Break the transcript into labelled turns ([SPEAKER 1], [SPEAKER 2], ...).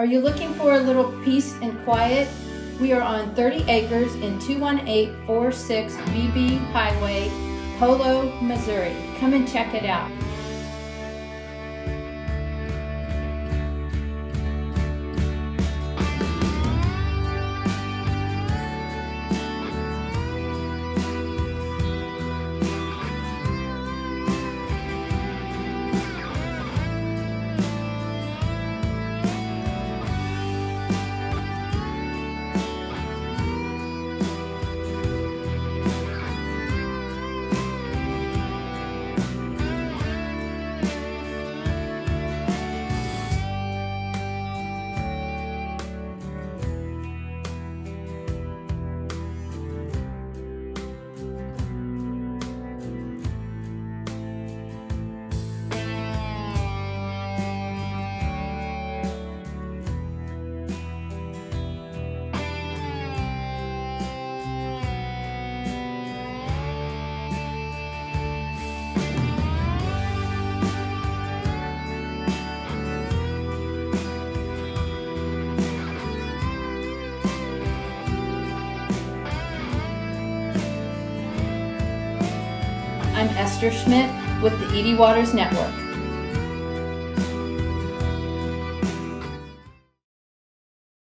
[SPEAKER 1] Are you looking for a little peace and quiet? We are on 30 acres in 21846 BB Highway, Polo, Missouri. Come and check it out. I'm Esther Schmidt with the Edie Waters Network.